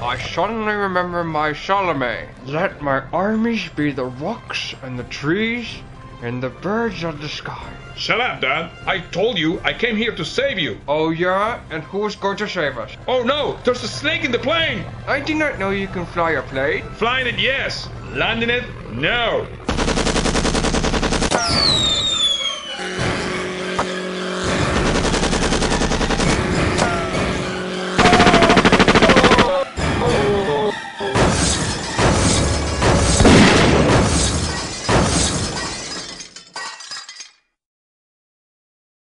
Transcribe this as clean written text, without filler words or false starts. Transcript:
I suddenly remember my CHROMA. Let my armies be the rocks and the trees and the birds of the sky. Shut up, Dad. I told you I came here to save you. Oh yeah? And who's going to save us? Oh no, there's a snake in the plane. I did not know you can fly a plane. Flying it, yes. Landing it, no.